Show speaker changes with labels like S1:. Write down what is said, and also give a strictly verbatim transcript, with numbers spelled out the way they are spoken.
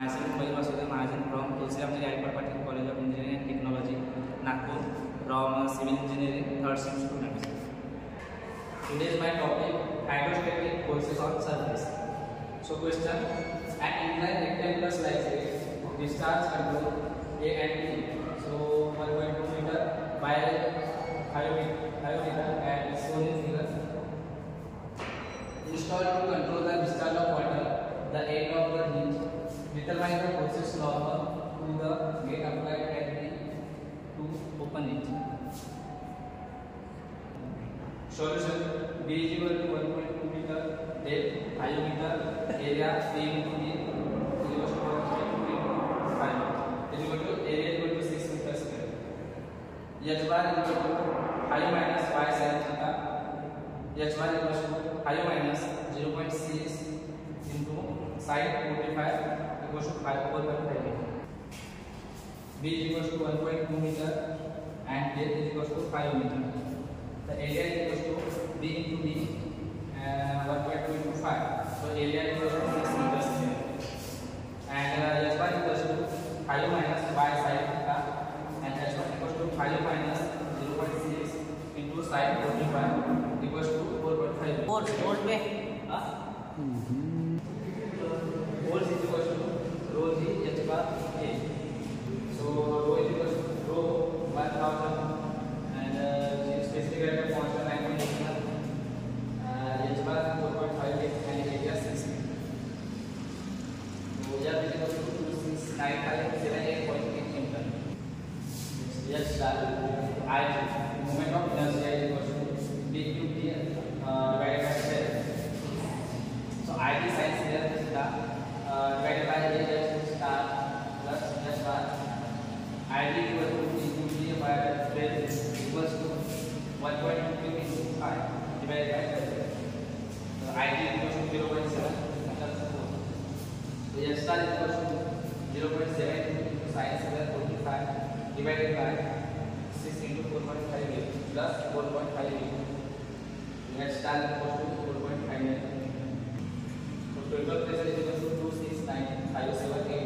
S1: Myself Mayur Mahajan from Hydrostatic College of Engineering and Technology, Nagpur, from Civil Engineering third sem student. Today is my topic hydrostatic forces on surface. So question: an inclined rectangular slide discharge control A and B. So one point two meter by five meter and shown in figure. Installed to control the discharge of water. The end of the hinge. Determine the forces normal to the gate applied at the to open it. Solution: B is equal to one point two meter depth, five meter area, A into B is equal to one point two into five is equal to area equal to six meter square. H bar is equal to five minus y sin theta. H bar is equal to five minus zero point six into sin forty-five equals to five four point five meter. B is equals to one point two meter and depth is equals to five meter. The area is equals to B into B and one point two into five. So area is equals to six meter square. And uh, H bar is equals to five minus y sin theta and H bar equals to five minus zero point six into sin forty-five equals to four point five.
S2: Four, four पे
S1: हाँ rho is equals to rho g h bar a. So rho is equals to rho one thousand and uh, specific area constant nine point eight one. Uh, h bar four point five eight and area six. So h is equals to two six nine five seven eight point eight meter. H star I moment of inertia is equals to b into t uh, divided by seven. So I d sin square theta uh, divided by a h star plus h bar. I d equal to d into d by twelve equals to one point two into five divided by twelve. So I d equals to zero point seven plus four. So h star equals to zero point seven into sin square forty-five divided by six into four point five eight plus four point five eight. H star equals to four point five eight. Total pressure is equal to two six nine five seven eight.